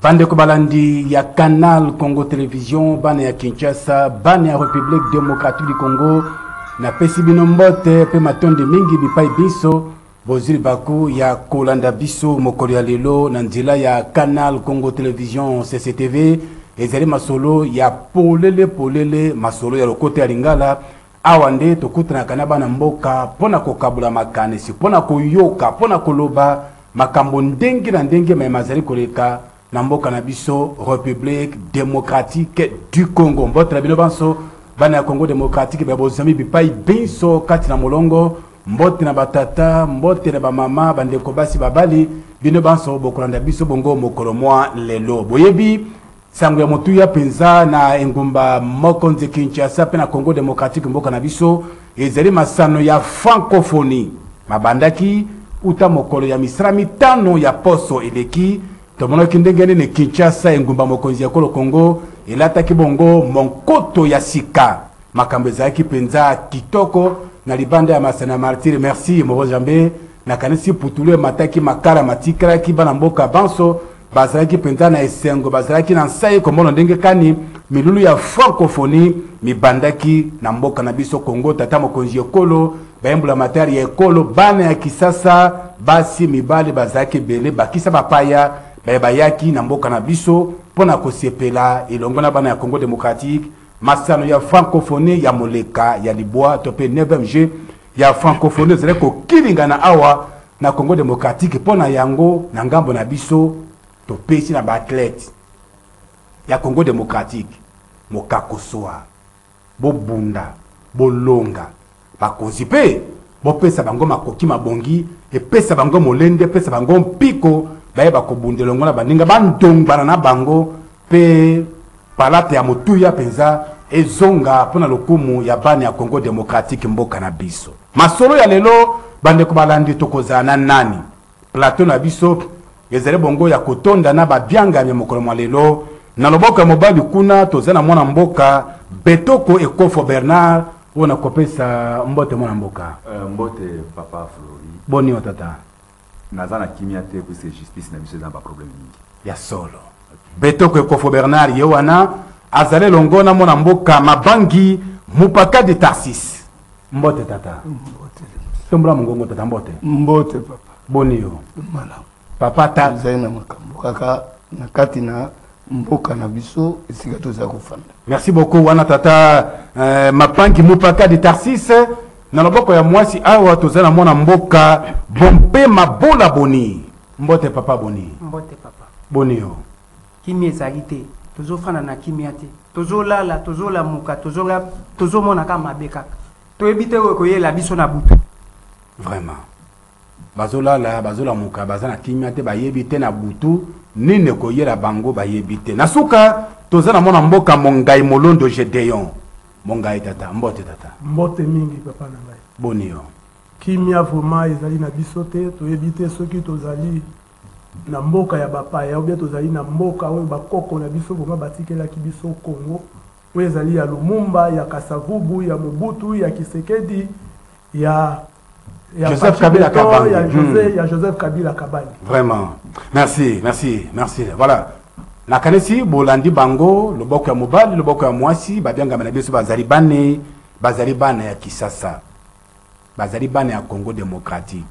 Bande Kobalandi, il y a Canal Congo Télévision, Bane ya Kinshasa, Bane ya République Démocratique du Congo, na pesi binombote, pe matonde mingi bipai biso, bozili baku ya Kolanda biso, mokolo ya lelo, nandila ya Canal Congo Télévision, CCTV, ezali masolo ya polele, masolo ya lokote ya lingala, awande tokutana kana bana mboka, pona kokabula makanesi, pona koyoka, pona koloba, makambo ndenge na ndenge mazali koleka, Namboka Nabiso, République démocratique du Congo. Mbote na bino banso, bana ya Congo démocratique, bozami bipai binso kati na molongo, mbote na batata, mbote na bamama, bandeko basi babali, bino banso bokolanda biso bongo mokolo mwa lelo. Boyebi, sango ya motuya penza na engumba mokonze Kinshasa pe na Congo démocratique mboka na biso, ezali masano ya francophonie. Mabandaki, uta mokolo ya misrami tano ya poso eleki, Tomono kindengene ne Kinshasa engumba mokonzi ya kolo Congo elata kibongo monkoto ya sika makambo zaki penza kitoko na libanda ya masana martyr merci Moro Jambe na kanisi putule mataki makala matikra ki bana mboka banso bazalaki penza na esengo bazalaki na nsayi komono ndenge kani milulu ya francophonie mibandaki na mboka na biso Congo tata mokonzi ya kolo bayembula matari ya ekolo bana ya kisasa basi mibali bazalaki bele bakisa bapaya bayaki na mboka na biso pona kosepela elongo na bana ya Congo démocratique masano ya francophonie ya moleka ya libwa topé 9e ya francophonie zele ko kilinga na awa na Congo démocratique pona yango na ngambo na biso topesi na athlète ya Congo démocratique mokakosoa bobunda bolonga bakonzi pe bopesa bango makoki mabongi epesa bango molende pesa bango mpiko bayeba kobundela ngona baninga bandongana na bango pe palate ya motuya penza ezonga pona lokumu ya bana ya Congo démocratique mboka na biso masolo ya lelo bande ko balandi tokozana nani plateau na biso ezele bongo ya kotonda na babyanga ya mokolo mwa lelo na loboko ya mobali kuna tozana mwana mboka Betoko Ekofo Bernard ona kopesa mbote mwana mboka mbote papa Flori boni otata nazana kimia te ku justice na biso za ba problème mingi ya solo Betoko Ekofo Bernard yewana azale longona mwana mboka mabangi mupaka de Tarsis mbote tata mbote tombra mungongo tata mbote papa boni yo mala papa ta zaina makambo kaka na kati na mboka na biso esika toza kofanda. Merci beaucoup wana tata mapangi mupaka de Tarsis na loboko ya mwasi awa tozana mwana mboka bompe mabola boni mbote papa boni mbote papa boni yo kimi ezali te tozofanda na kimia te tozolala tozolamuka tozomona kaka mabe kaka toyebi te koyela biso na butu vraiment bazolala bazolamuka baza na kimia te bayebi te na butu nini koyela bango bayebi te na suka tozana mwana mboka mongai molondo Gedeon mongai tata mbote mingi papa na ngai boni yo kimia vraiment ezali na biso te toyebi te soki tozali na mboka ya bapaya ou bien tozali na mboka oyo bakoko na biso vraiment batikelaki biso Congo oyo ezali ya Lumumba ya Kasavubu ya Mobutu ya Kisekedi ya Joseph Kabila Kabange. Il y a Joseph Kabila Kabange. Vraiment. Merci. Voilà. Na kanesi bolandi bango loboko ya mobali loboko ya mwasi babyanga na biso bazali bana ya kisasa. Bazali bana ya Congo démocratique.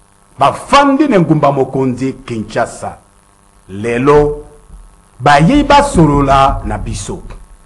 Bafandi ne ngumba mokonzi Kinshasa. Lelo bayi basolola na biso.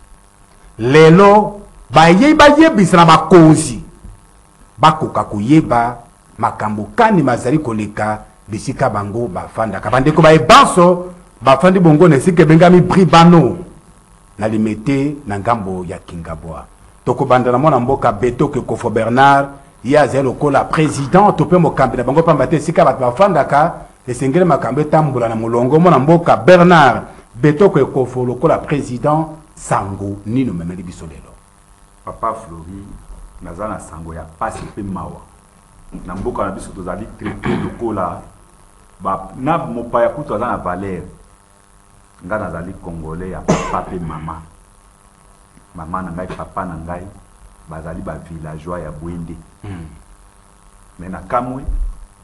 Lelo bayi bayebisa na bakonzi. Bakoka kuyeba makambo kani mazali koleka bisika bango bafanda kabande ko baebanso bafandi bongo nesike bengami bribano na limete na ngambo ya Kingabwa toko banda na mwana mboka Betoko Ekofo Bernard ya zelo kola président to pe mokambi na bango pamba te sika bat bafanda ka esengele makambo tambula na mulongo mwana mboka Bernard Betoko Ekofo lokola président sango nino memeli bisolelo papa Flori nazana sango ya pasi pe mawa na mboka na biso tozali traité lokola ba na mopaya kutu azana valeur nga nazali congolais ya papa pe mama na ngai papa na ngai bazali ba villageois ya Bwende mais na kamwe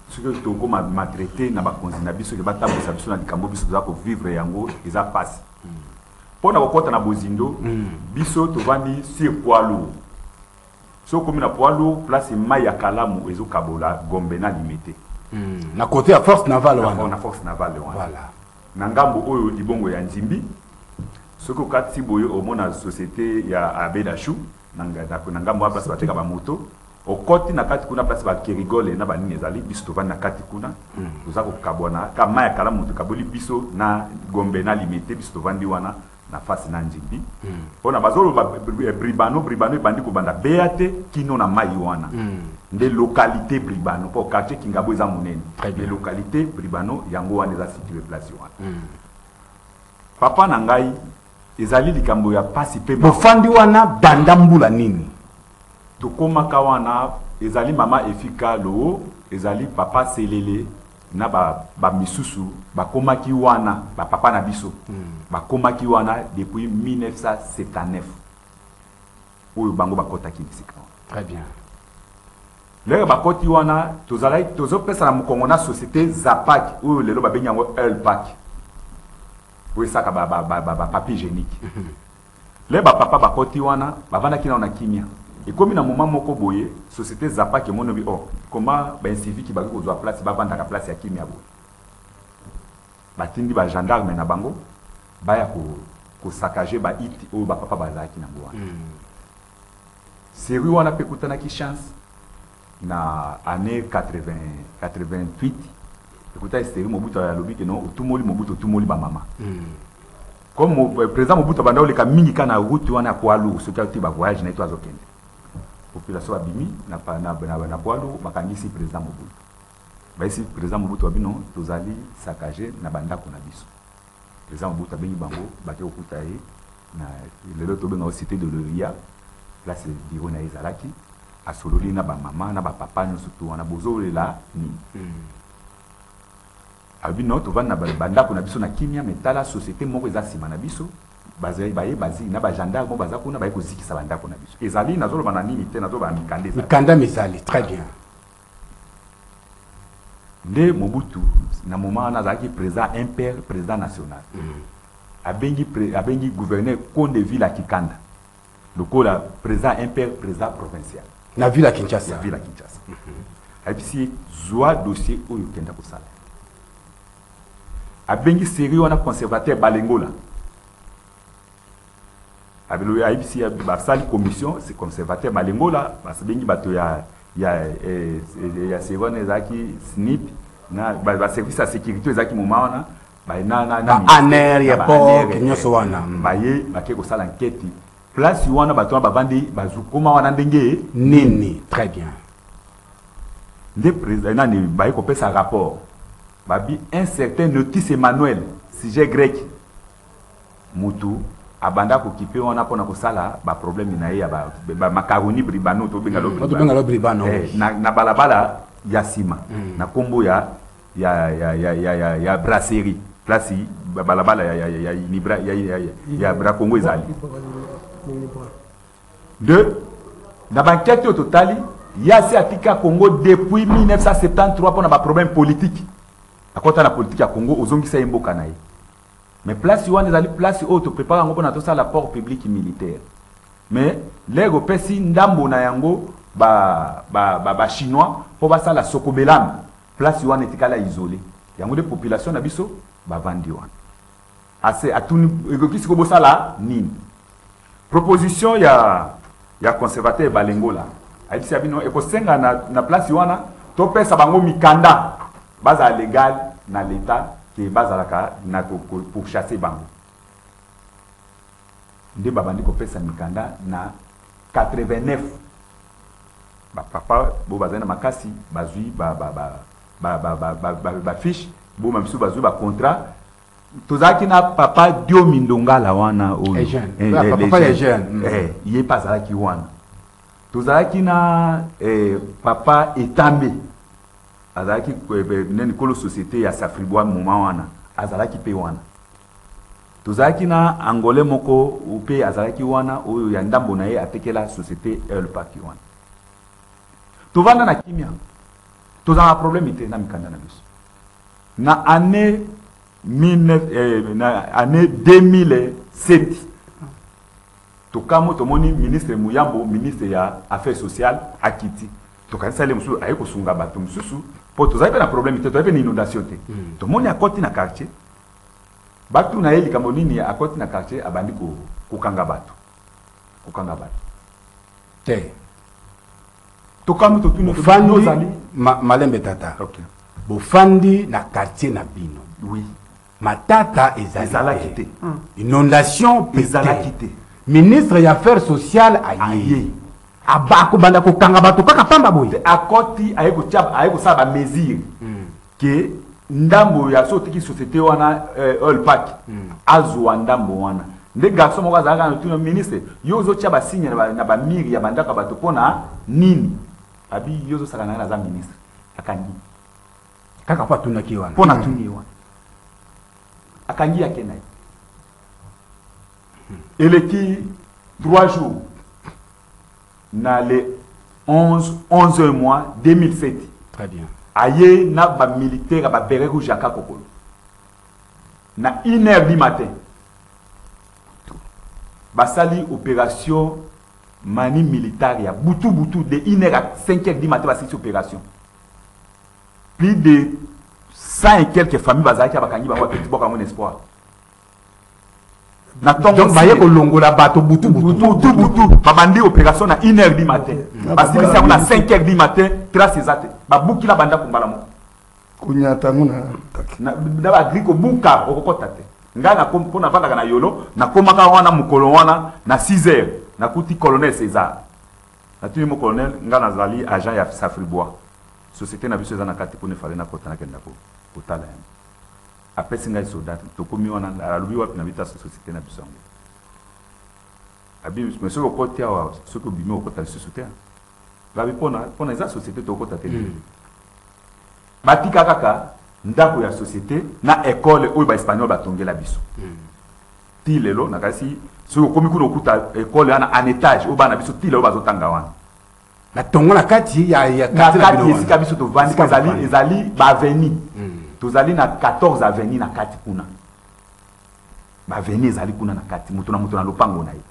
ce que toko ma traité na ba konzi na biso ke ba tabusa biso na likambo biso za ko vivre yango eza passe pona kokota na bozindo biso tovandi sur poids lourd so comme na poids lourd place mai ya kalamu ezo kabola gombe na limité na côté à force navale na force navale voilà na ngambo oyo libongo ya nzimbi soko kati boyo omona société ya Abedashu na ngambo place bateka ba moto okoti na kati kuna place ba kerigole na ba nini ezali biso tovandi na kati kuna tozako kabona kama ya kalamu to kaboli biso na gombe na limité biso tovandi wana na face na nzimbi pona bazolo bribano bandi ko banda beate kino na mai wana nde localité bribano po quartier kingabo eza monene de localité bribano yango wana eza situé place wana papa na ngai ezali likambo ya pasi pe bofandi wana banda mbula nini tokomaka wana ezali mama efika lo ezali papa selele na ba misusu bakomaki wana ba papa na biso bakomaki wana depuis 1979 oyo bango bakotaki bisika. Très bien. Lero bakoti wana tozalaki tozopesa na mukongo na société Zapak oyo lelo babengi yango Elpak oyo saka ba papier hygiénique. Lero ba papa bakoti wana bavandaki na kimia. Et comme na moment moko boye société Zapak mono bi oh comment ben civique ba ko zo place ba vanda ka place ya kimia bo. Batindi ba gendarme na bango baya ko saccager ba it oyo ba papa bazaki na bo. Série wana pe kutana ki chance na année 88 écoutez série Mobutu ya lobi que non tumoli Mobutu tumoli ba mama. Comme président Mobutu banda ole ka mingi kana route wana kwa lu ce qui ba voyage na to azokende. Population abimi na poalo bakangisi président Mobutu. Ba ici président Mobutu abino tozali saccager na banda ko na biso. Président Mobutu abengi bango bake okuta ye na lelo to benga cité de l'Oria place biro na ezalaki asololi na ba mama na ba papa no surtout wana bozolela ni. Abino to vana na banda ko na biso na kimia metala société moko ezasima na biso. Bazi na ba gendarme mo baza kuna ba ko zikisa banda ko na biso ezali nazolo bana nini te nazo ba mikanda misali très bien nde Mobutu na moment na zaki président impère président national abengi gouverneur Konde ville à Kikanda lokola président impère président provincial na ville à Kinshasa abisi zoa dossier oyo kenda ko sala abengi série wana conservateur Balengola abelo IBC basali commission c'est conservateur Balengola basabengi bato ya seconde zaki snip na ba service à sécurité zaki momana ba na aner ya port nyoso wana baye bake ko sala enquête place wana bato bavandi bazukoma wana ndenge nini. Très bien. Nde président nani baye ko pesa rapport babi un certain Notice Emmanuel sujet grec mutu abanda ko kipe wana pona ko sala ba problème na ya ba macaroni bribano to benga lo bribano na balabala ya sima na kombo ya brasserie place balabala ya libra ya bra Congo ezali de na banquette au total ya si atika Congo depuis 1973 pona ba problème politique akota na politique ya Congo ozongisa yemboka na ye. Mais place où on est allé place où tu prépares un peu dans ça l'apport public militaire. Mais les gopesi ndambo na yango ba chinois pour ba ça la sokobelam place où on est kala isolé. Yango de population na biso ba vandi wana. Assez à tout qui ko bossa la nini. Proposition ya conservateur Balengola. Ayi sabino e ko senga na place wana to pesa bango mikanda baza légal na l'état qui bazalaka na pour chasser bango nde babandi ko pesa mikanda na 89 ba papa bo bazana makasi bazui ba fiche bo mamsu bazui ba contrat tozaki na papa Dio Mindongala wana o papa ya jeune il est pas zalaki wana tozaki na papa Etambe azalaki neni kolo société ya Safribois moment wana azalaki pe wana tozalaki na angolais moko upe azalaki wana oyo ya ndambo na ye atekela société Elpak wana tovanda na kimia Tous un problème était na mikanda na biso. Na année 2007. Tokamo tomoni ministre Muyambo, ministre ya affaires sociales akiti. Tokanisa le musu ayeko sunga bato mususu po tozabe na problème te tozabe na inondation te. Tomoni akoti na quartier. Batu na eli kamonini akoti na quartier abandi ko kanga bato. Kukanga bato. Te. Tokamo totuni Fandi Malembe tata. OK. Bofandi na quartier na bino. Oui. Matata ezala quitté. Inondation ezala quitté. Ministre des Affaires sociales aye. Abako banda ko kanga bato kaka pamba boye. Akoti ayeko sa ba mesure que ndambo ya sotiki société wana Olpak azwa ndambo wana. Nde garçon moko azalaka na tuna ministre yozo tia ba signe na ba miri ya bandaka bato pona nini. Abi yozo sakana na za ministre. Akangi. Kaka pa tuna ki wana. Pona tuni wana. Akangi yake naye. Il est 3 jours dans les 11 mois 2007. Très bien. Aye na ba militaire ba beret rouge à Kakokolo. Na 1h du matin. Basali opération mani militaire ya butu de 1h à 5h du matin basali opération. Plus de 100 et quelques familles bazaki bakangi ba petit boka mon espoir. Donc baye ko longola bato butu babandi opération na 1h du matin parce que c'est na 5h du matin trace exacte babuki la banda kumbala mo kunyata nguna na ba griko buka okokota te ngana pona vanda na yolo na komaka wana mukolo wana na 6h na kuti colonel César na tuni mo colonel ngana zali agent ya Safribois société na biso na kati pone fale na kota na kenda ko kotala après singa soldat to komi wana alubi wapi na vita société na biso abi monsieur ko kotia wa soko bimo ko ta société ba bi pona eza société to ko ta te batika kaka ndako ya société na école oyo ba espagnol ba tongela biso ti lelo na kasi soko komi kuno kuta école ana en étage o bana biso ti lelo bazotanga wana na tongo na kati ya kati na bino wana biso to vandi ezali ba avenue tozali na 14 avenue na kati kuna ba avenue ezali kuna na kati mutu na lopango na ye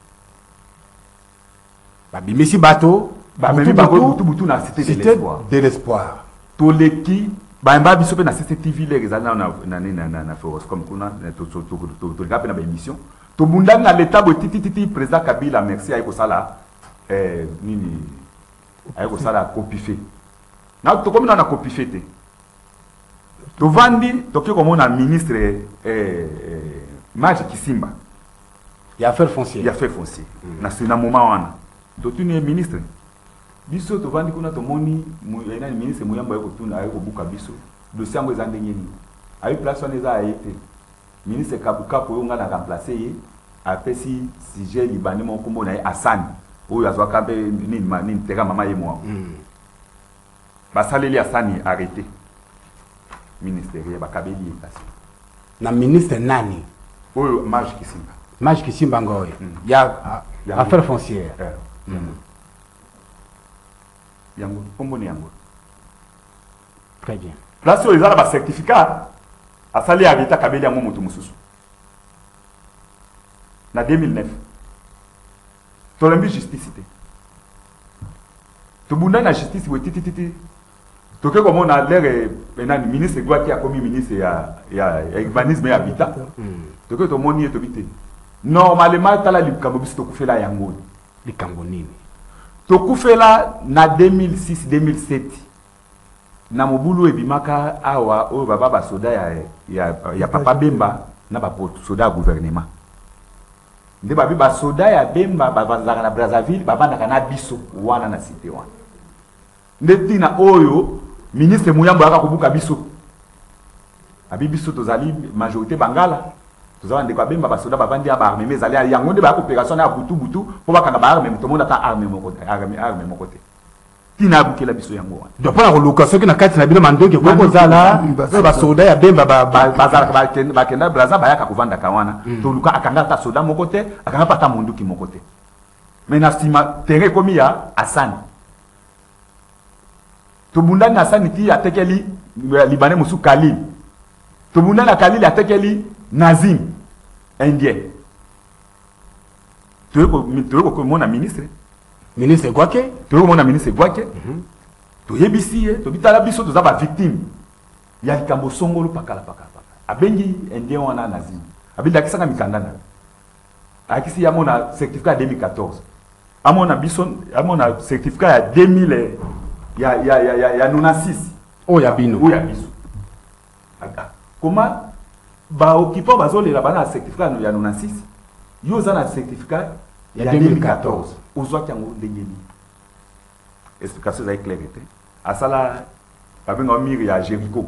babimisi bato butu na cité de l'espoir toleki baimba biso pe na CCTV le ezali na Force comme kuna to leka pe na ba émission to bundanga na l'état bo titi président Kabila merci ayeko sala nini ayeko sala copie na to comme na copie te tovandi toki komona ministre Maji Kisimba ya affaires foncières na moment wana totuni ministre biso tovandi kuna tomoni nani ministre Muyambo ayeko tuna ayeko buka biso dossier yango eza ndenge nini ayi place wana eza ayete ministre Kabukapo oyo nga na remplacer ye apesi sujet libani moko kombo na ye Asani oyo azwaka mpe nini teka mama ye mwa basaleli Asani arrêté ministère bakabeli ekasi na ministre nani oyo Maji Kisimba ngoye ya affaires foncières yango komboni yango très bien place oyo ezala ba certificat asali arrêté kabeli yango moto mususu na 2009 tolembi justice te tobunda na justice we titi toke komona l'air benani ministre gwaki akomi ministre ya urbanisme et habitat toke tomoni to bité normalement tala likambo biso tokufela yango likambo nini tokufela na 2006 2007 na mobulu ebimaka awa oyo baba ba soda ya papa Bemba na ba soda ya gouvernement nde babi ba soda ya Bemba bavanzaka na Brazzaville babandaka na biso wana na cité wana nde tina oyo ministre Muyambo aka kubuka biso abi biso tozali majorité bangala tozala ndeko Bemba ba soda bavandi ya ba armée mais zali yango nde ba opération ya butu po bakanga ba armée to monda ta armée moko te tina bukela biso yango wana donc pour la location qui na kati na bino mandoki ko zala ba soda ya Bemba bazala bakenda Brazza bayaka kovanda kawana to luka akanga ta soda moko te akanga pata munduki moko te mais na sima terrain komi ya Asani tobundani na saniti atekeli libanais musu Khalil tobundani na Khalil atekeli Nazim indien tu ko mona ministre Gwake tu ko mona ministre Gwake to yebisi to bitala biso to za ba victime ya likambo songolo pakala abengi indien wana Nazim abinda kisaka mikandana akisi ya mona certificat 2014 amona bison amona certificat ya 2000 ya 96 oya bino comment ba occupant bazolela bana certificat ya 96 yo za na certificat ya 2014 ozwa kyango ndengeni explication za claire était asala babenga mur ya Jericho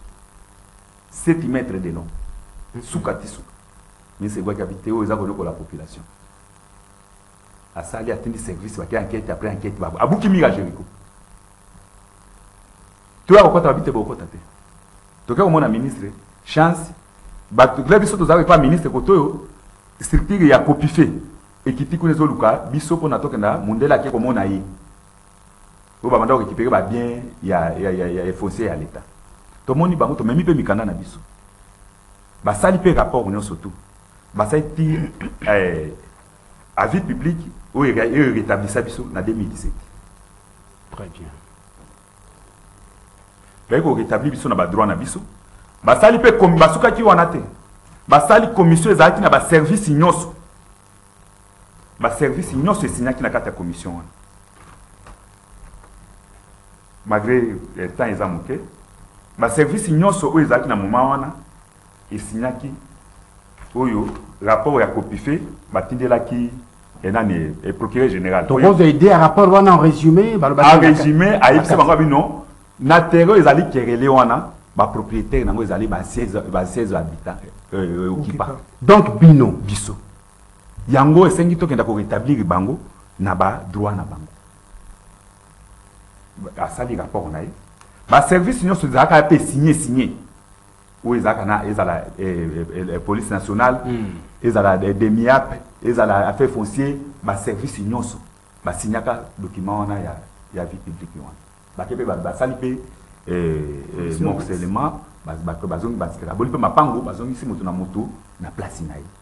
7 mètres de long sukati suka mais c'est quoi qui habite aux abords la population asali attendi service ba enquête après enquête ba abuki mur ya Jericho tu as quoi habite beaucoup tate to ka mona ministre chance ba to le biso to za pas ministre koto structure ya Copife ekiti kuna zo luka biso pona to kenda mundela ke ko mona yi o ba manda ko récupérer ba bien ya foncier à l'état to moni bango to memi pe mikanda na biso ba sali pe rapport on surtout ba sali ti avis public o rétablissa biso na 2017 très bien ko rétablir biso na ba droit na biso ba sali pe comme basuka ki wana te ba sali commission ezalaki na ba service nyonso esignaki na kati ya commission wana malgré le temps eza moke ba service nyonso oyo ezalaki na moment wana esignaki oyo rapport ya Copife batindelaki enani et procureur général to vous aider à rapport wana en résumé en résumé ayebisa bango bino na terrain ezali kerele wana ba propriétaire nango ezali ba 16 habitants occupants donc bino biso yango esengi tokenda ko rétablir bango na ba droit na bango asali rapport na ye ba service nyonso ezalaka pe signé ou ezalaka na ezala police nationale ezala DEMIAP ezala affaire foncier ba service nyonso ba signaka document wana ya vie publique wana bakebe basali pe morcellement bazongi basikaka boli pe mapango bazongisi moto na moto na place na ye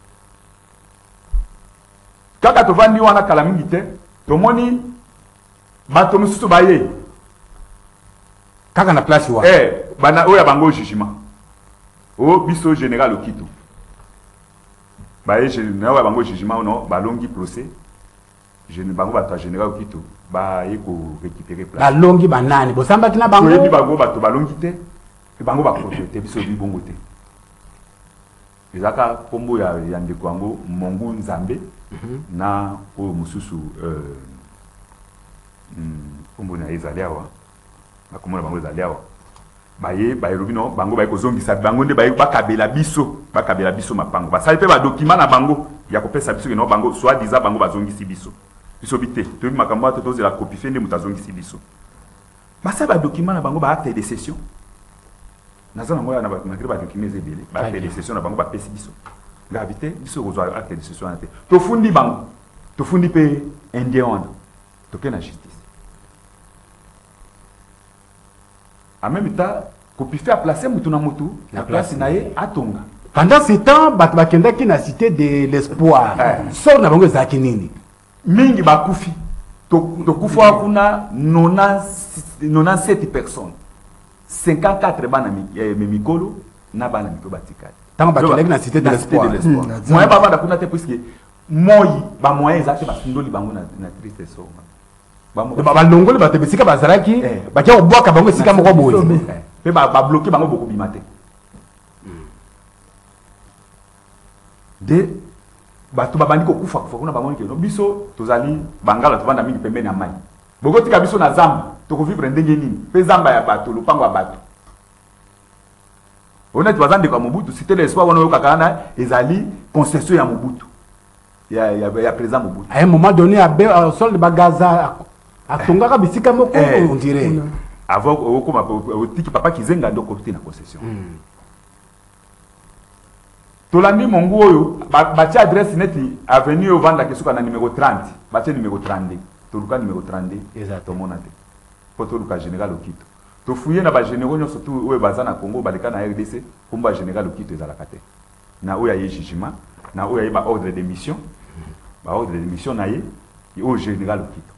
kaka tovandi wana kala mingi te tomoni bato mosusu baye kaka na place wa bana oya bango jugement o biso général Okito baye général oya bango jugement non balongi procès bango bato général Okito baye ko récupérer place balongi banani bosambaki na bango yebi bango bato balongi te bango ba protéger biso bi bongo te ezaka kombo ya ndeko yango Mongu Nzambe na o mususu kombo na ezali awa bakomona bango ezali awa baye rubino bango baye kozongisa bango nde baye bakabela biso mapango basali pe ba document na bango ya kopesa biso keno bango soit disant bango bazongisi biso bite to makambo ato tozela Copife nde mutazongisi biso basali ba document na bango ba acte de cession nazana ngoya na ba malgré ba document ezebele ba acte de cession na bango ba pesi biso ngabite biso kozwa acte de cession ate to fundi bango to fundi pe indien wana to ke na justice en même temps Copife a placé mutu na mutu na place na ye atonga pendant ce temps bato bakendaki na cité de l'espoir sort na bango ezalaki nini mingi bakufi to kufa kuna 97 personnes 54 bana mikolo na bana mikolo batikali tango bakendaki na cité de l'espoir moyen bavanda kuna te puisque moi ba moyen ezalaki basindoli bango na triste sort balongoli bato bisika bazalaki bakia kobwaka bango esika moko boye mpe babloke bango bokobima te de bato babandi kokufa kuna bango keno biso tozali bangala tovanda mingi pembeni ya mai bokotika biso na zamba tokovivre ndenge nini mpe zamba ya bato lopango ya bato oneti baza ndeko ya Mobutu cité de l'espoir wana oyokaka wana ezali concession ya Mobutu ya président Mobutu à un moment donné au sol de bagaza atongaka bisika moko on dirait avant okoma otiki papa Kizenga ndo côté na concession tolandi mongo oyo batia adresse neti avenue ovanda kesuka na numéro 30 batia numéro 32 toluka numéro 32 exactement monate poto luka général Okito to fouiller na ba généraux surtout oyo baza na Congo baleka na RDC komba général okito ezalaka te na oyo ya jugement na oyo ya ba ordre de mission na ye oyo général okito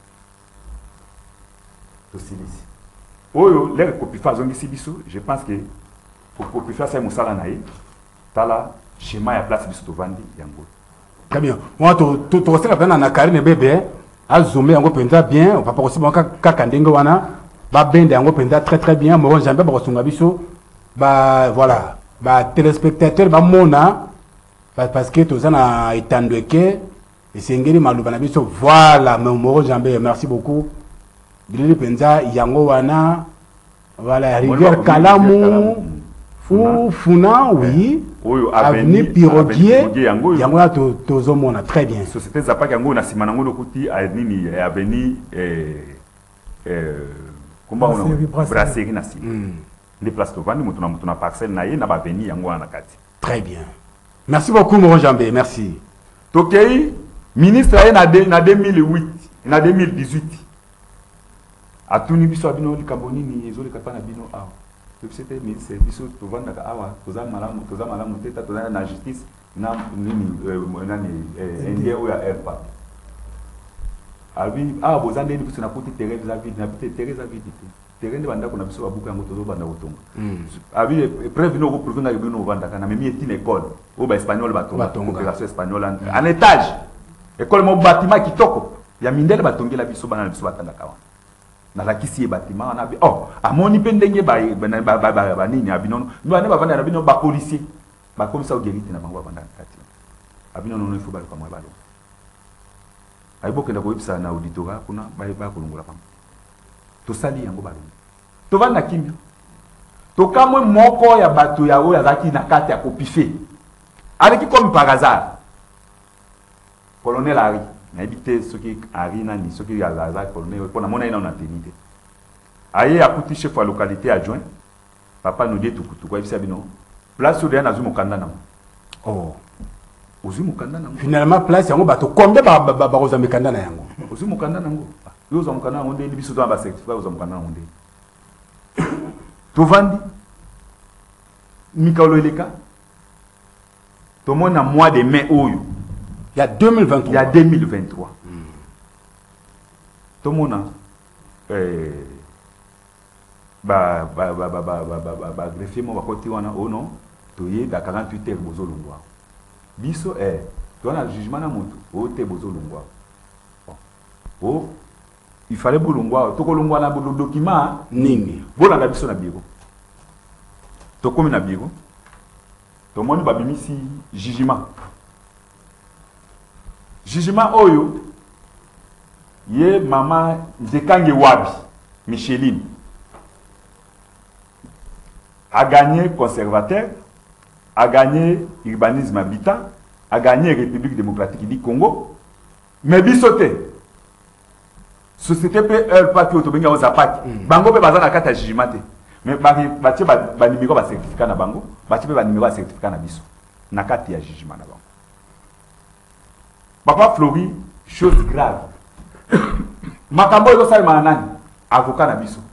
to silisi oyo les copifa zongisi biso je pense que pour copifa ça musala na ye tala schéma ya place biso tovandi yango très bien moi to seka pena na Karine bébé azomé yango penza bien papa ko sima kaka ndenge wana ba bende yango penza très bien mo jambe ba ko sunga biso ba voilà ba téléspectateurs ba mona parce que to zana etandweke esengeli maluba na biso voilà mo jambe merci beaucoup bilili penza yango wana voilà rivière Kalamu Funa oui avenue Piroguier yango ya tozomona très bien société Zapaka yango na sima nango lokuti nini avenue komba ono brasserie na sima les places tovandi mutu na parcelle na ye na ba avenue yango na kati très bien merci beaucoup Moro Jambé merci tokei ministre aye na 2008 na 2018 atuni biso abino likambo nini ezoleka pa na bino awa c'était ministre biso tovanda ka awa toza malamu teta toza na justice na nini nani indien oya erpa abi awa bozande ni biso na côté terrain za vide na bité terrain za vide terrain de banda ko na biso babuka yango tozo banda kotonga abi preuve no ko prouver na bino banda kana memi est une école o ba espagnol batonga coopération espagnole en étage école mo bâtiment kitoko ya mindele batongela biso bana biso batanga kawa na la kisi bâtiment na bi amoni pendenge ba nini abinono ndo ane bavanda na bino ba policier ba komisa ogerite na bango bavanda kati abinono no ifo ba kwa mwabalo ayibokenda ko ipsa na auditora kuna ba kolongola pam to sali yango balo to vanda kimia to kamwe moko ya bato ya oya zaki na kati ya kopife aleki comme par hasard colonel Ari na habité ce qui arina ni ce qui a la colonel pour na mona ina na tenite aye akuti chef wa localité adjoint papa nous dit tout quoi bisa bino place où na zumo kanda na ozumo kanda na finalement place yango bato combien ba roza mikanda na yango ozumo kanda na ngo yo zo mukanda ngo ndi biso to ba certificat ozo mukanda ngo ndi to vandi mikalo eleka to mona mois de mai oyo il y a 2023. Il y a 2023. Tout le monde greffier mon côté wana oh non to yé da 48 heures bozo longwa biso to na jugement na moto o te bozo longwa oh il fallait bolongwa to ko longwa na bo document nini bola na biso na bureau to komi na bureau to moni babimisi jugement oyo ye mama Nzekange Wabi Micheline a gagné conservateur, a gagné urbanisme habitat, a gagné République démocratique du Congo, mais bisoté société peut pas que autobenga aux apaki bango pe bazana kata jugement mais ba numéro ba certificat na bango ba ba numéro certificat na biso na kati ya jugement na bango. Papa Flori, chose grave. Makambo ezo salima nani? Avocat na biso.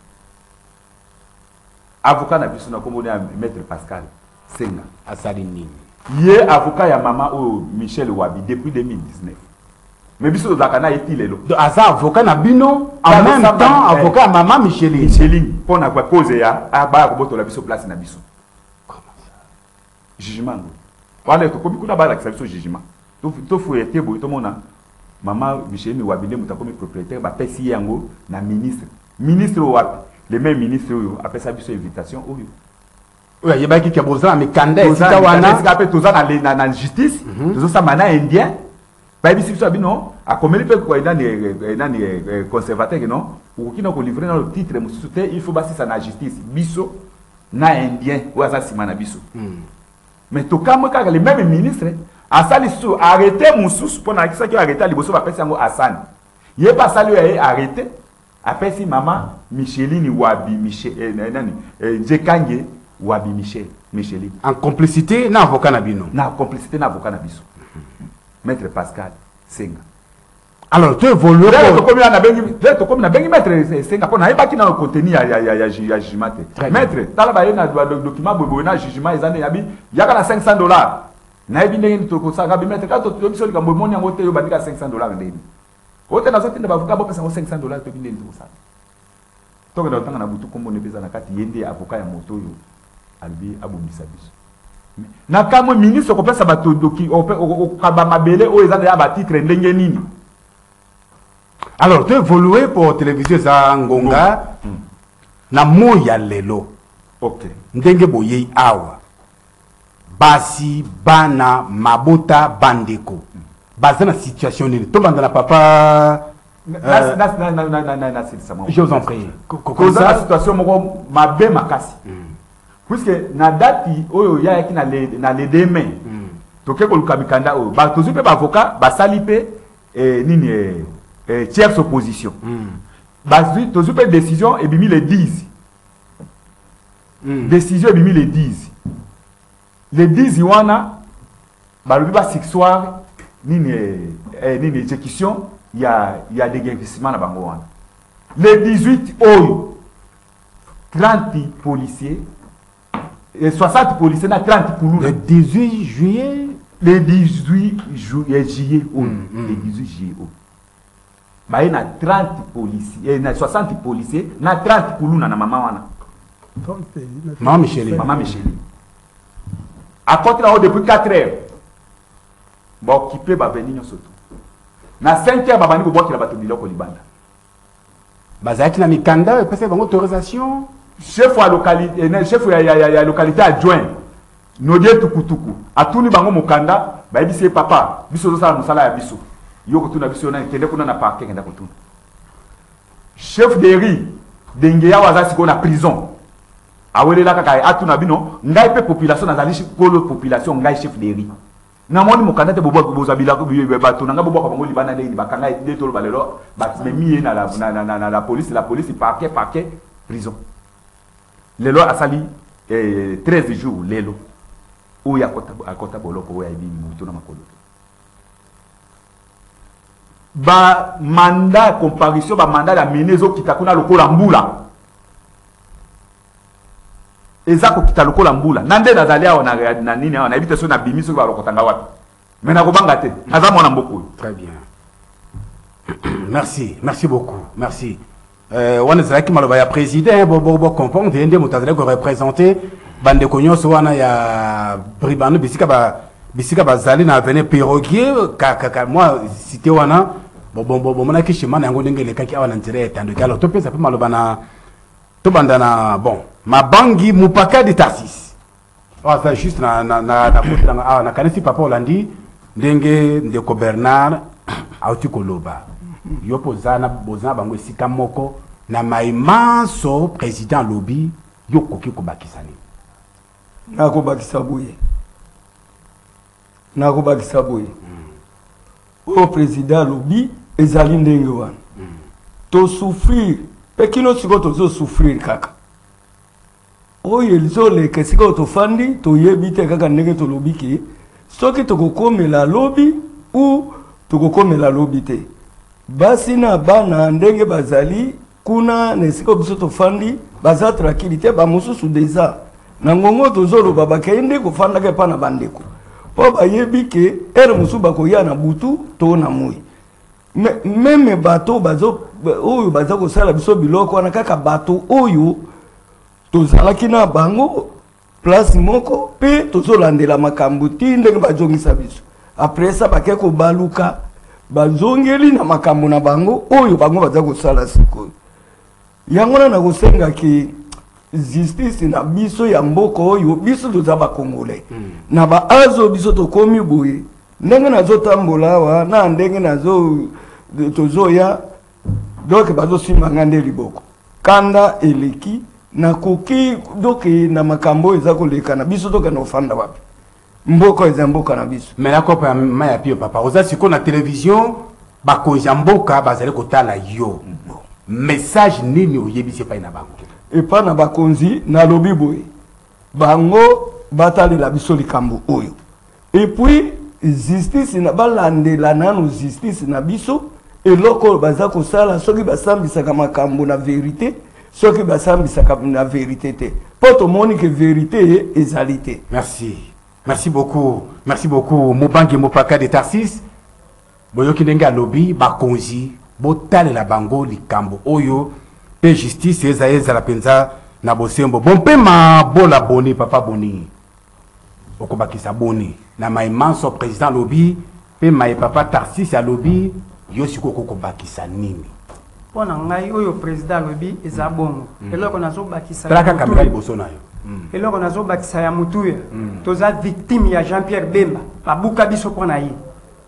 Avocat na biso na kombo na maître Pascal Senga Asaline. Yé avocat ya mama o Michel Wabi depuis 2019. Mais biso zakana eti lelo. Asa avocat na bino en même temps avocat ya mama Micheline. Micheline pona kwa cause ya ba ko boto la biso place na biso. Comment ça? Jugement. Wala to komi kuna ba la biso jugement. To foueté boy to mona mama Micheline Wabi muta comme propriétaire ba pesi yango na ministre wapi le même ministre oyo après sa biso invitation oyo oya yebaki ki boza mais kanda esika wana après toza na justice tozo sa mana indien ba bisi biso bino a komeli pe ko nani conservateur non ou kina ko livrer dans le titre mususu te il faut basi sa na justice biso na indien oya sa simana biso mais to kama kaka le même ministre asali sou arrêter mususu pona kisa ki arrêter liboso ba pesi yango asani ye pas sali arrêter après si maman Micheline Wabi Michel nani Nzekange Wabi Micheline en complicité na avocat na bino na complicité na avocat na biso maître Pascal Senga Alors, tu évolues. Comme na bengi maître Singapour na yeba ki na contenu ya jugement. Maître, tala ba na document bobo na jugement ezane yabi yaka na $500. Na yebi ndenge to ko sanga bi maître ka to biso likambo moni yango te yo bandika $500 ndeni. Ote na zote ndaba bo pesa $500 to bi ndeni to sanga. To ko na na butu kombo ne pesa na kati yende avocat ya moto yo albi abomisa biso. Na kamo ministre ko pesa bato doki o kaba mabele o ezane ya ba titre ndenge nini. Alors, tu évolues pour télévision Zangonga na moya lelo. OK. Ndenge boye awa. Basi bana mabota bandeko. Bazana situation ni. To bandana papa je vous en prie. Cause la situation moko mabe makasi. Puisque na dati oyo ya ki na les demain. Toke ko lukabikanda o. Ba tozupe ba avocat ba salipe nini tierce opposition. Tu as une décision et bimi les 10. Décision et bimi les 10. Les 10 wana balobi ba sexual nini exécution il y a des investissements na bango wana. Les 18 oyo 30 policiers et 60 policiers na 30 koulou. Le 18 juillet le 18 juillet le 18 juillet. Il y a 30 policiers, il y a 60 policiers, il y a 30 kouluna na maman wana. Maman Micheli. Maman Micheli. À côté là depuis 4 heures. Ba occupé ba venir surtout. Na 5 heures ba bani ko bokila bato biloko libanda. Bazaki na mikanda pesa bango autorisation. Chef wa localité, chef ya localité adjoint. Nodie tukutuku. Atuni bango mukanda, ba bisi papa, biso zo sala musala ya biso. Yoko tuna biso na kende kuna na parquet kenda kotuna. Chef de riz dengeya waza siko na prison. Awele la kaka atuna bino ngai pe population nazali kolo population ngai chef de riz. Na moni mokanda te bobo bozabila ko biye bato nanga bobo ko bango libana ne bakanga de tolo balelo ba memi na la police parquet prison. Lelo asali 13 jours lelo. Oya akota boloko oya ibi mutu na makolo. Ba mandat comparution ba mandat la minezo kitakuna lokola mbula ezako kita lokola mbula nande nazali awa na nini awa na ebite so na bimiso ba lokotanga wapi mena ko banga te aza mona mboko. Très bien. Merci beaucoup. Merci. Wana zaki maloba ya président bo comprendre ndé mutazale ko représenter bande konyoso wana ya bribano bisika bazali na venir piroguer ka moi cité wana bon mona kishima na ngo ndengele kaki awa na nzire tando kalo to pesa pe maloba na to bandana bon mabangi mupaka de Tarsis. Ah ça juste na kanisi papa Olandi ndenge ndeko Bernard auti koloba yopo zana bozana bango esika moko na maimanso président lobby yokoki ko bakisani nako bakisa boye o président lobby ezali ndenge wana to souffrir pe kino siko to souffrir kaka oyo elizoleka siko to fandi to yebite kaka ndenge to lobby ke soki to kokomela lobby ou to kokomela lobby te basi na bana ndenge bazali kuna nesiko biso to fandi baza tranquillité ba mususu deja na ngongo to zolo baba kende ko fanda ke pana bandeko po ba yebi ke musu bakoya na butu to na moi meme bato bazo oyo baza ko sala biso biloko na kaka bato oyo to zalaki na bango place moko pe to zolandela makambo ndenge bajongisa biso après ça ba ke ko baluka bazongeli na makambo na bango oyo bango baza ko sala sikoyo yango na kosenga ki justice na biso ya mboko oyo biso to zaba kongole na ba azo biso to komi boye ndenge nazo tambola wa na ndenge nazo tozo ya donc bazo simba ngande liboko kanda eleki na koki doki na makambo ezako leka na biso to kana ofanda wapi mboko ezamboka na biso mais la copa maya pio papa oza siko na télévision bakonja mboka bazali kotala yo message nini oyebisi pa ina bango et pas na bakonzi na lobi boy bango batali la biso likambo oyo et puis justice na balande la nanu justice na biso eloko baza kosala soki basambisaka makambo na vérité soki basambisaka na vérité te po tomoni ke vérité ezali te. Merci beaucoup Mobangi Mopaka de Tarsis boyoki ndenge alobi bakonzi botalela bango likambo oyo pe justice ezala penza na bosembo bompema bola boni papa boni okobakisa boni na maimanso président lobi pe mai papa Tarsis alobi yosi kokobakisa nini pona ngai oyo président lobi eza bongo eloko nazobakisa traka kamera liboso nayo eloko nazobakisa ya mutuya toza victime ya Jean-Pierre Bemba babuka biso pona ye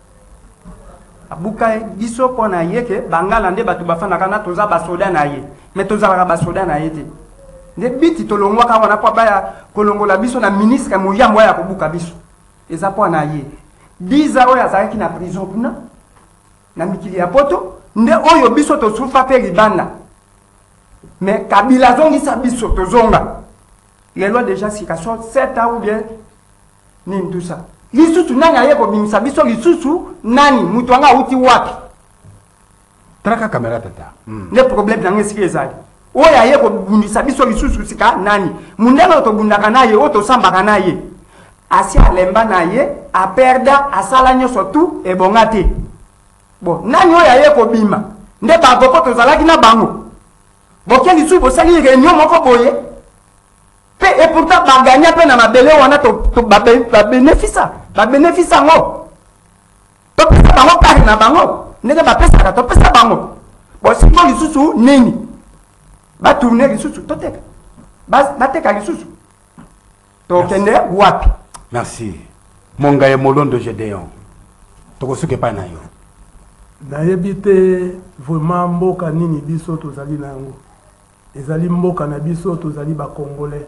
abuka biso pona ye ke bangala nde batu bafana kana toza basoda na ye mais toza ba basoda na ye te nde biti tolongwa ka wana kwa baya kolongola biso na ministre muyambo ya kobuka biso eza pona ye 10 ans oyo azalaki na prison kuna na mikili ya poto nde oyo biso tosufa pe libanda mais Kabila zongisa biso tozonga lelo déjà si ka 7 ans ou bien nini tout ça lisusu nani ayeko bimisa biso lisusu nani mutu anga uti wapi traka kamera tata ne problème na ngesi ezali oya ayeko bimisa biso lisusu sika nani mundelo to bundaka naye oto sambaka naye asi alemba naye a perda asala nyoso tout e bongate bon nani oya ayeko bima nde ba boko to zalaki na bango boke lisusu bosali réunion moko boye et pourtant baganya pe na mabele wana to bénéfice ngo to pesa bango pari na bango ndenge ba pesa ka to pesa bango bo siko lisusu nini ba tourner lisusu to teka ba teka lisusu to kende wapi. Merci Mongaye Molondo Gédéon tokosuke pa na yo nayebi te vraiment mboka nini biso tozali na yango ezali mboka na biso tozali ba congolais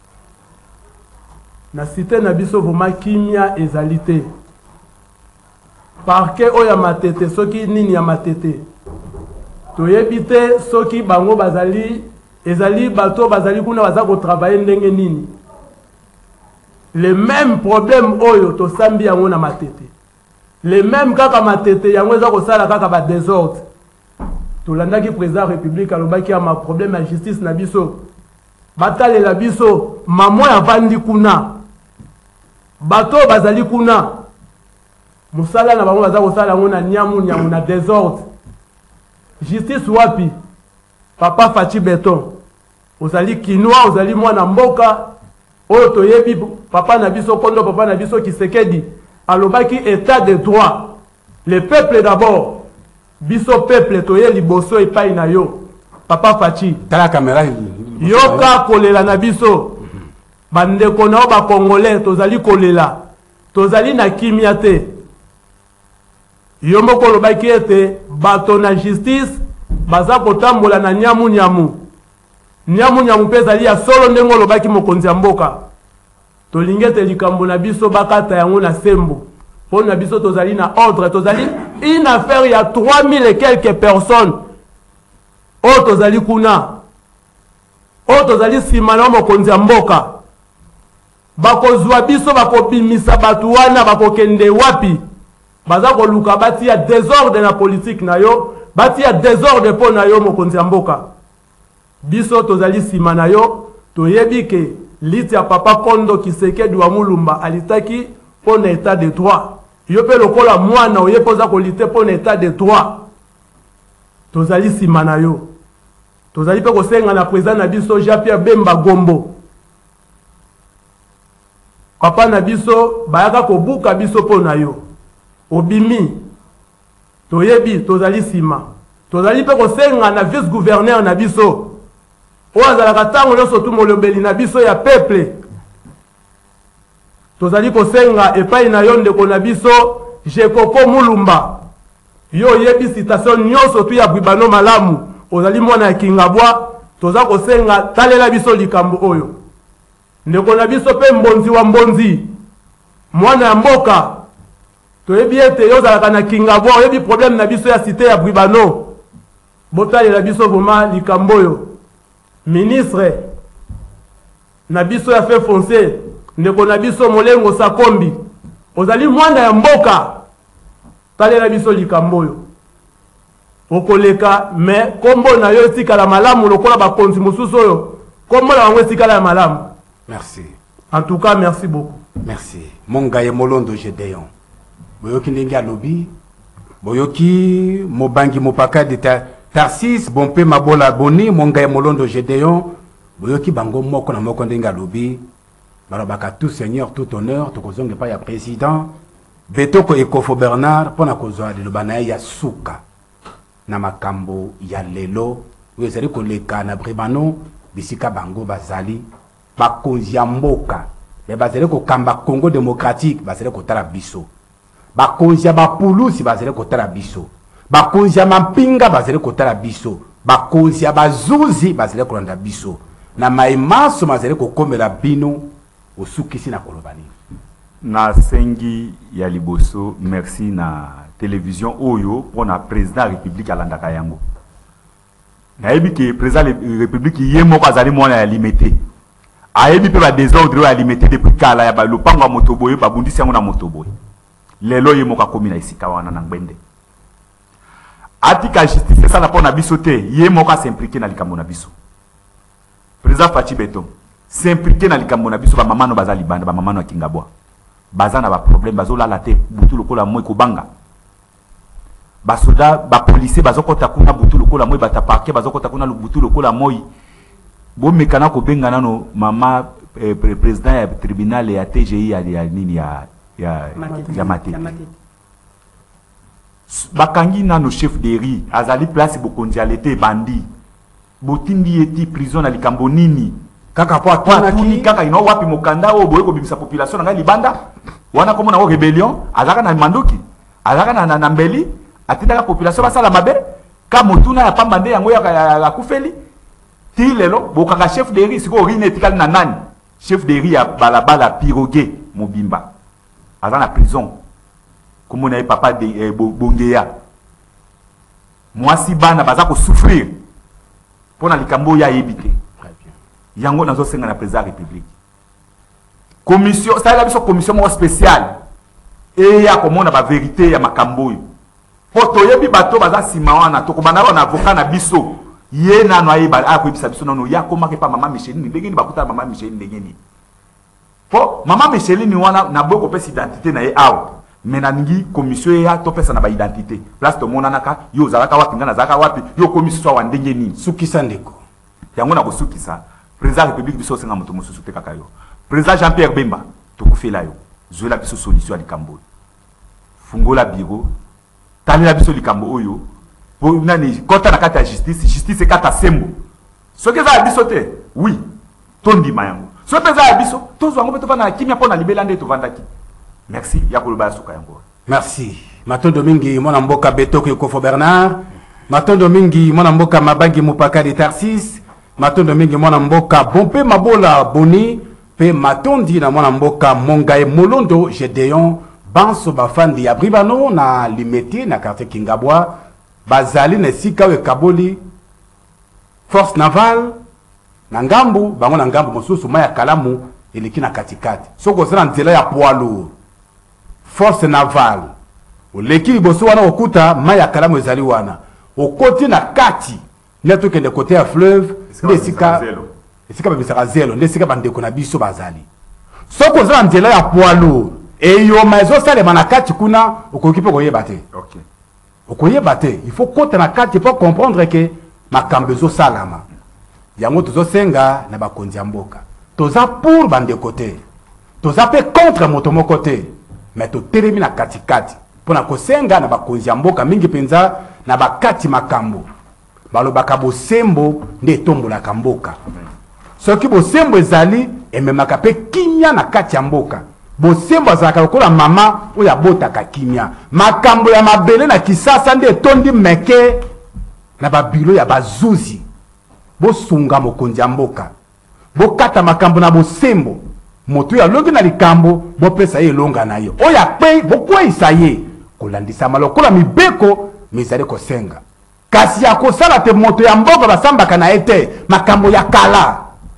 na cité na biso vraiment kimia ezalité parquet oya matete soki nini ya matete toyebi te soki bango bazali ezali bato bazali kuna baza ko travailler ndenge nini le même problème oyo to sambi yango na matete le même kaka matete yango eza ko sala kaka ba désordre tolandaki président république alobaki ya ma problème ya justice na biso batalela biso mamo ya vandi kuna bato bazali kuna musala na bango baza kosala yango na nyamu na désordre justice wapi papa Fachi Beton ozali kinwa ozali mwana mboka oyo toyebi papa na biso kondo papa na biso Kisekedi alobaki état de droit le peuple d'abord biso peuple toye liboso epai na yo papa Fachi tala kamera yoka kolela na biso bandeko na ba congolais tozali kolela tozali na kimia te yo moko lobaki ete bato na justice baza kotambola na nyamu pe ezali ya solo ndenge lobaki mokonzi ya mboka tolingi ete likambo na biso bakata yango na sembo mpo na biso tozali na ordre tozali une affaire ya 3000 et quelques personnes oyo tozali kuna oyo tozali nsima na mokonzi ya mboka bakozwa biso bakobimisa bato wana bakokende wapi baza koluka batia désordre na politique na yo batia désordre mpo na yo mokonzi ya mboka biso tozali nsima na yo toyebi ke liti ya papa Kondo Kisekedi wa Mulumba alitaki mpo na état de droit yo mpe lokola mwana oye mpo oza kolite mpo na état de droit tozali nsima na yo tozali mpe kosenga na président na biso Jean-Pierre Bemba Gombo papa na biso bayaka kobuka biso mpo na yo obimi toyebi tozali nsima tozali mpe kosenga na vice gouverneur na biso oyo azalaka ntango nyonso tu molobeli na biso ya peuple tozali kosenga epai na yo ndeko na biso Jekoko Mulumba yo oyebi citation nyonso tu ya bwibano malamu ozali mwana ya Kingabwa toza kosenga talela biso likambo oyo ndeko na biso pe mbonzi wa mbonzi mwana ya mboka toyebi ete yo ozalaka na Kingabwa oyebi problème na biso ya cité ya bwibano botalela biso vraiment likambo oyo ministre na biso ya fait foncé ndeko na biso Molengo Sakombi ozali mwana ya mboka talela biso likambo oyo okoleka mais kombo na yo etikala malamu lokola bakonzi mosusu oyo kombo na bango etikala ya malamu. Merci. En tout cas, merci beaucoup. Merci. Mongaye Molondo Gédéon. Boyoki ndenge alobi. Boyoki mobangi mopaka de Tarsis bompe mabola boni Mongaye Molondo Gédéon. Boyoki bango moko na moko ndenge alobi. Balobaka tout seigneur, tout honneur, to kozonge pa ya président. Betoko Ekofo Bernard pona kozwa de lobana ya suka. Na makambo ya lelo. Oyo ezali koleka na Bribano bisika bango bazali. Bakonzi ya mboka mais bazele ko kamba Congo démocratique bazele ko tala biso bakonzi ya bapulusi bazele ko tala biso bakonzi ya mampinga bazele ko tala biso bakonzi ya bazuzi bazele ko landa biso na maimaso bazele ko komela bino osukisi na kolobani na sengi ya liboso merci na télévision oyo pour na président république alandaka yango na yebi ke président république yemo azali mwana ya limité ayebi pe ba désordre alimité depuis kala ya ba lopango motoboye ba bundisi yango na motoboye lelo ye moka komi na isika wana na ngbende atika justice ça na pona biso te ye moka s'impliquer na likambo na biso président Fachi Beton s'impliquer na likambo na biso ba mamano bazali banda ba mamano ya Kingabwa bazana ba problème bazola la te butu lokola moy ko banga ba soldat ba policier bazokota kuna butu lokola moy bata parquet bazokota kuna butu lokola moy bon mekana ko benga nano mama président ya tribunal ya TGI ya nini ya Matete bakangi nano chef de riz azali place bokondialete bandi botindi eti prison na likambo nini kaka po atuni kaka ino wapi mokanda o boye ko bimisa population na libanda wana komo na rebellion azaka na mandoki azaka na mbeli atindaka population basala mabe ka motuna ya pambande yango ya kufeli ti lelo bokanga chef de riz siko rine etikali na nani chef de riz ya balabala pirogue mobimba aza na prison komona ye papa de bongeya mwasi bana baza ko souffrir pona likambo ya yebite yango nazo senga na président république commission ça la biso commission mo spéciale et ya komona ba vérité ya makambo yo poto yebi bato baza sima wana to komana na avocat na biso ye na no ayeba akwebisa biso nono ya komaka pa mama Micheline ndenge ni bakuta mama Micheline ndenge ni po mama Micheline wana na boko pesa identité na ye awa mais na ningi commission ya to pesa na ba identité place to mona naka yo zalaka wapi ngana zalaka wapi yo commission wa ndenge ni sukisa ndeko yango na kosukisa président république biso senga moto mosusu te kaka yo président Jean-Pierre Bemba to kufela yo zoela biso solution ya likambo fungola bureau talela biso likambo oyo nani kota na kata justice kata sembo soki za biso te oui tondi mayango soki za biso tozo ngo beto na kimia pona libela nde to vandaki merci ya koloba suka yango merci matondo mingi mwana mboka Betoko Ekofo Bernard matondo mingi mwana mboka Mabangi Mopaka de Tarsis matondo mingi mwana mboka Bompe Mabola Boni pe matondi na mwana mboka Mongaye Molondo Gédéon banso bafandi ya Bribano na limete na quartier Kingabwa bazali na sika we kaboli force navale na ngambu bango na ngambu mosusu maya kalamu eliki na katikati soko zana nzela ya poalo force navale oleki liboso wana okuta maya kalamu ezali wana okoti na kati neto kende kote ya fleuve ndesika babisaka zelo ndesika bandeko na biso bazali soko zana nzela ya poalo eyo mazo sale manakati kuna okoki pe koyeba te okay okoyeba te il faut kota na kati pour comprendre que makambo ezo salama yango tozo senga na bakonzi ya mboka toza pour bande côté toza pe contre moto moko te mais to telemi na kati kati pona ko senga na bakonzi ya mboka mingi penza na bakati makambo balobaka bosembo nde tombolaka mboka soki bosembo ezali ememaka pe kimia na kati ya mboka bosembo azalaka lokola mama oyo abotaka kimia makambo ya mabele na Kisasa nde tondi meke na babilo ya bazuzi bosunga mokonzi ya mboka bokata makambo na bosembo moto ya longi na likambo bopesa ye longa na yo oyo akpe bokweyisa ye kolandisa malokola mibeko mizali kosenga kasi ya kosala te moto ya mboka basambaka na ye te makambo ya kala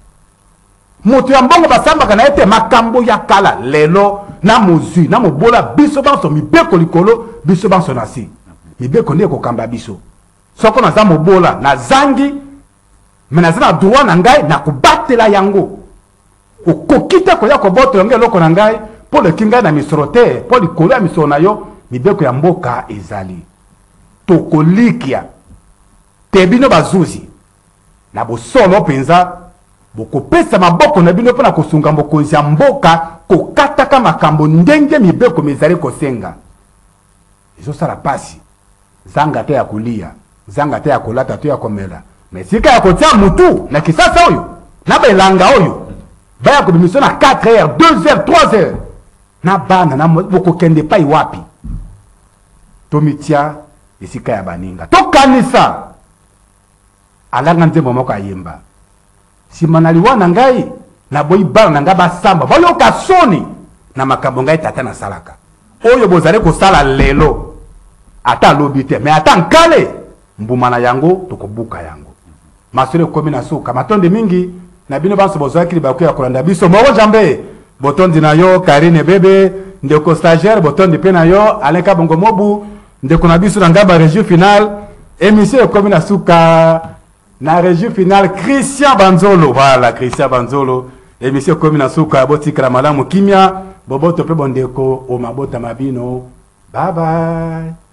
moto ya mbongo basambaka na ye te makambo ya kala lelo na mozwi na mobola biso banso mibeko likolo biso banso na si mibeko nde kokamba biso soko naza mobola na zangi me naza na droit na ngai na kobatela yango okoki te koya kobotela yango eloko na ngai mpo leki ngai na misoro te mpo likolo ya misoro na yo mibeko ya mboka ezali tokolikia te bino bazuzi na bosolo mpenza bokopesa maboko na bino mpona kosunga mokonzi ya mboka kokataka makambo ndenge mibeko mezali kosenga ezosala pasi zanga te ya kolia zanga te ya kolata to ya komela me sika ya kotia mutu na kisasa oyo na belanga oyo baya kobimisio na 4 heures 2 heures 3 heures na bana na bokokende pai wapi tomitia esika ya baninga tokanisa alanga nzembo moko ayemba nsima na liwa na ngai na boyi bana na ngai basamba bayoka soni na makambo ngai tata nasalaka oyo bozali kosala lelo ata alobi te me ata nkale mbuma na yango tokobuka yango masolo ekomi na suka matonde mingi na bino banso bozwaki libaku ya kolanda biso moko jambe botondi na yo Karine Bebe ndeko stagiaire botondi mpe na yo Aleka Bongo Mobu ndeko na biso na ngamba régie finale émission ekomi na suka na régie finale Christian Banzolo voilà Christian Banzolo émission ekomi na suka botikala malamu kimia boboto mpe bondeko o mabota mabino bye bye.